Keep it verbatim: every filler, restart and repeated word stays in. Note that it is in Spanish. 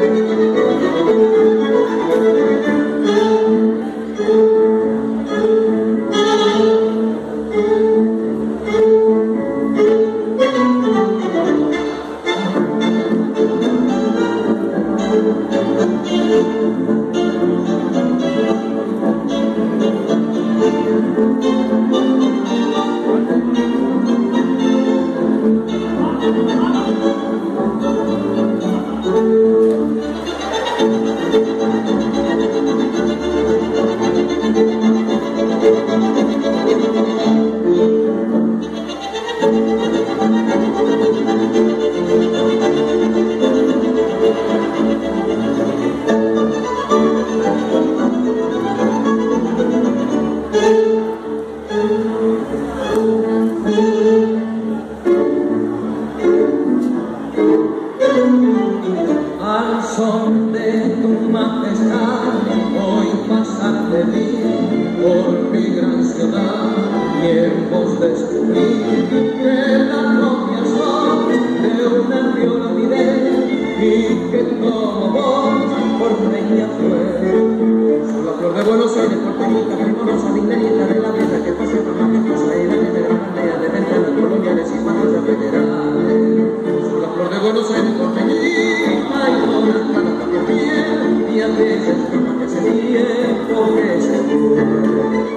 Al son de tu majestad, hoy pasar de mí por mi gran ciudad, y en vos descubrí que la propia son de una viola miré, y que como vos por reina fue. Soy la flor de Buenos Aires, porteñita, hermosa, dignanita de la vida que pase por la casa y la de gran aldea de ventanas coloniales y patrullas federales. Soy la flor de Buenos Aires, porteñita. Y a veces como que ese tiempo que se fue.